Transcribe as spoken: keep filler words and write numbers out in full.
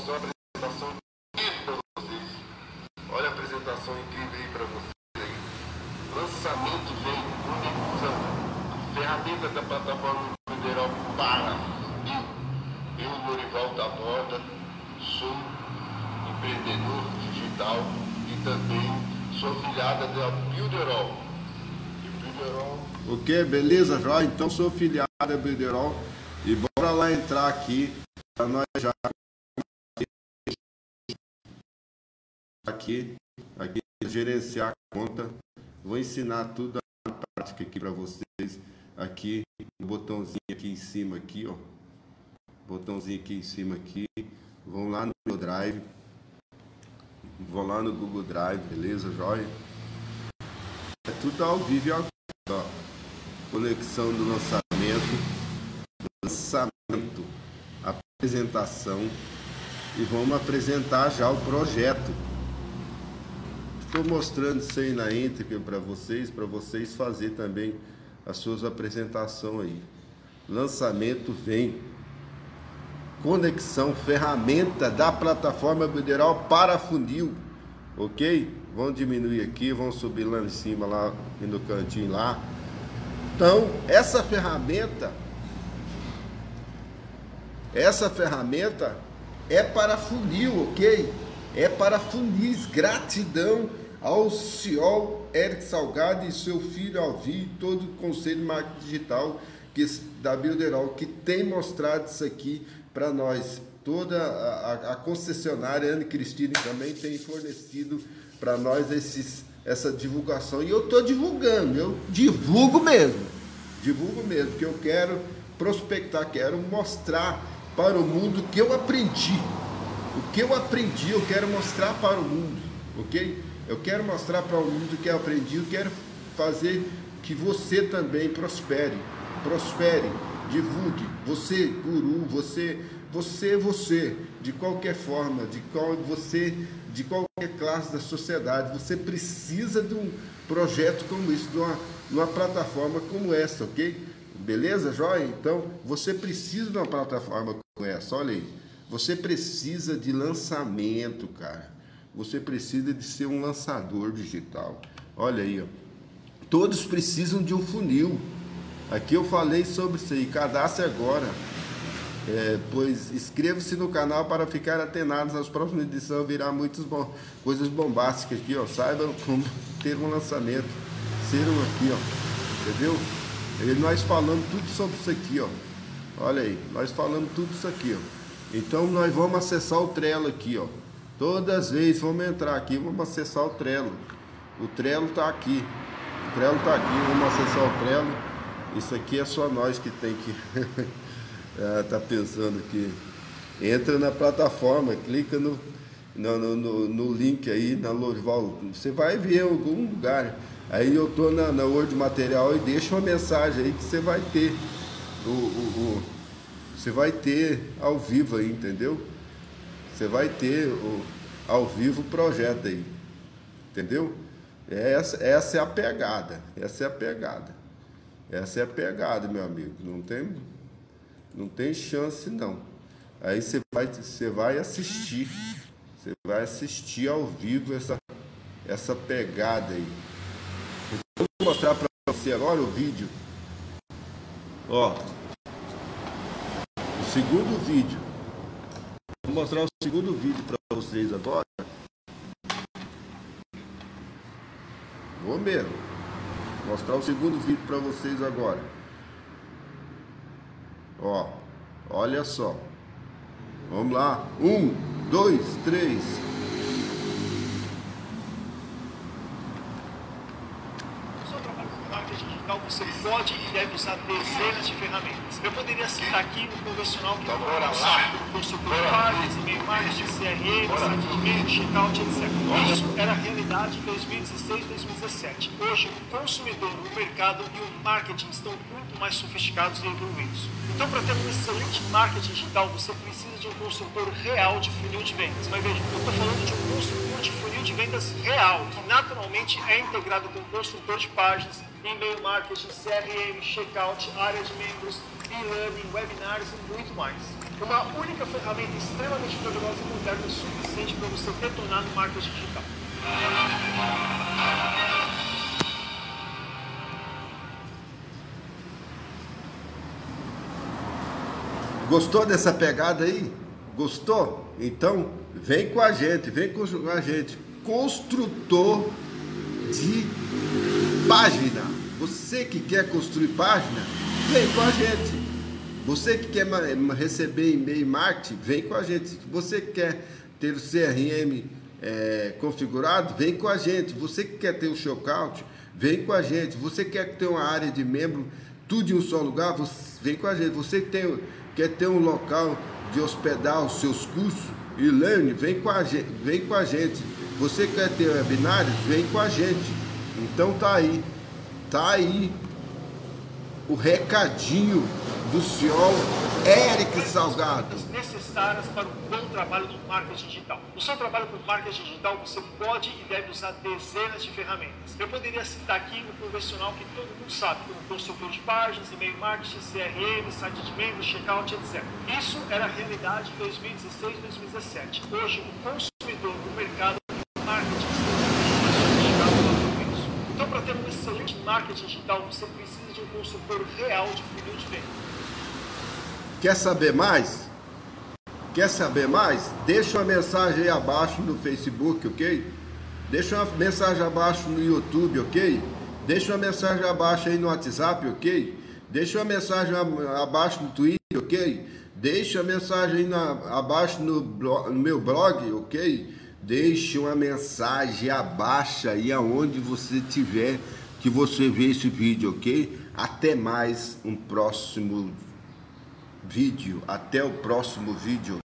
mostrar uma apresentação incrível para vocês. Olha a apresentação incrível aí para vocês aí. Lançamento vem, conexão, ferramenta da plataforma federal para Funil. Eu, Norival da Borda, sou empreendedor digital e também sou afiliada da Builderall. Ok, beleza, Jó? Então sou filiado da Builderall e bora lá entrar aqui para nós já aqui, aqui gerenciar a conta. Vou ensinar tudo na prática aqui para vocês. Aqui, o botãozinho aqui em cima aqui, ó. Botãozinho aqui em cima aqui. Vão lá no meu Drive. Vão lá no Google Drive, beleza, Jóia? É tudo ao vivo e ao vivo, ó. Conexão do lançamento, lançamento, apresentação, e vamos apresentar já o projeto. Estou mostrando isso aí na íntegra para vocês, para vocês fazer também as suas apresentações aí. Lançamento vem. Conexão, ferramenta da plataforma Builderall para funil, ok? Vamos diminuir aqui, vamos subir lá em cima, lá no cantinho lá. Então, essa ferramenta, essa ferramenta é para funil, ok? É para funis. Gratidão ao senhor Eric Salgado e seu filho Alvi, todo o conselho de marketing digital que, da Builderall, que tem mostrado isso aqui para nós. Toda a, a, a concessionária Anne Cristine também tem fornecido para nós esses, essa divulgação. E eu estou divulgando, eu divulgo mesmo. Divulgo mesmo, porque eu quero prospectar, quero mostrar para o mundo o que eu aprendi. O que eu aprendi, eu quero mostrar para o mundo, ok? Eu quero mostrar para o mundo o que eu aprendi, eu quero fazer que você também prospere. Prospere, divulgue. Você, guru, você, você, você, de qualquer forma, de qual você, de qualquer classe da sociedade, você precisa de um projeto como isso, de uma, de uma plataforma como essa, ok? Beleza, joia? Então, você precisa de uma plataforma como essa, olha aí. Você precisa de lançamento, cara. Você precisa de ser um lançador digital. Olha aí, ó. Todos precisam de um funil. Aqui eu falei sobre isso aí. Cadastre agora. É, pois inscreva-se no canal para ficar atenados nas próximas edições. Virá muitas bom, coisas bombásticas aqui, ó. Saibam como ter um lançamento. Ser um aqui, ó. Entendeu? E nós falamos tudo sobre isso aqui, ó. Olha aí. Nós falamos tudo isso aqui, ó. Então nós vamos acessar o Trello aqui, ó. Todas as vezes vamos entrar aqui, vamos acessar o Trello. O Trello tá aqui. O Trello tá aqui, vamos acessar o Trello. Isso aqui é só nós que tem que é, tá pensando que entra na plataforma, clica no, no, no, no link aí na Norival. Você vai ver em algum lugar. Aí eu tô na, na Word Material e deixa uma mensagem aí que você vai ter o, o, o você vai ter ao vivo aí, entendeu? Você vai ter o, ao vivo o projeto aí, entendeu? Essa, essa é a pegada, essa é a pegada, essa é a pegada, meu amigo. Não tem, não tem chance não. Aí você vai, você vai assistir, você vai assistir ao vivo essa, essa pegada aí. Então, vou mostrar para você agora o vídeo. Ó. Segundo vídeo. Vou mostrar o segundo vídeo para vocês agora. Vou mesmo. Mostrar o segundo vídeo para vocês agora. Ó, olha só. Vamos lá. Um, dois, três. Você pode e deve usar dezenas de ferramentas. Eu poderia citar aqui o convencional que então, bora lá. o consultor Parles, e-mail marketing, C R M, site de e-mail, checkout, etcétera. Isso era a realidade em dois mil e dezesseis, dois mil e dezessete. Hoje, o consumidor, o mercado e o marketing estão muito mais sofisticados e evoluídos. Então, para ter um excelente marketing digital, você precisa de um consultor real de funil de vendas. Mas veja, eu estou falando de um consultor de funil de vendas real, que naturalmente é integrado com um construtor de páginas, e-mail marketing, C R M, checkout, área de membros, e-learning, webinars e muito mais. Uma única ferramenta extremamente poderosa e moderna é suficiente para você detonar no marketing digital. Gostou dessa pegada aí? Gostou? Então vem com a gente, vem com a gente. Construtor de página. Você que quer construir página, vem com a gente. Você que quer receber e-mail marketing, vem com a gente. Você que quer ter o C R M é, configurado, vem com a gente. Você que quer ter o checkout, vem com a gente. Você que quer ter uma área de membro, tudo em um só lugar, vem com a gente. Você que tem, quer ter um local de hospedar os seus cursos e learning, vem com a gente. Vem com a gente. Você quer ter webinários, vem com a gente. Então tá aí, tá aí o recadinho do senhor Eric Salgado. Necessárias para um bom trabalho no marketing digital. No seu trabalho com marketing digital, você pode e deve usar dezenas de ferramentas. Eu poderia citar aqui o convencional que todo mundo sabe, como construtor de páginas, e-mail marketing, C R M, site de membros, checkout, etcétera. Isso era a realidade em dois mil e dezesseis e dois mil e dezessete. Hoje, o consumidor do mercado de marketing digital. Então, para ter um excelente marketing digital, você precisa de um consultor real de funil de venda. Quer saber mais? Quer saber mais? Deixa uma mensagem aí abaixo no Facebook, ok? Deixa uma mensagem abaixo no YouTube, ok? Deixa uma mensagem abaixo aí no WhatsApp, ok? Deixa uma mensagem abaixo no Twitter, ok? Deixa uma mensagem aí na, abaixo no, blog, no meu blog, ok? Deixe uma mensagem abaixo aí aonde você tiver que você vê esse vídeo, ok? Até mais um próximo vídeo. Até o próximo vídeo.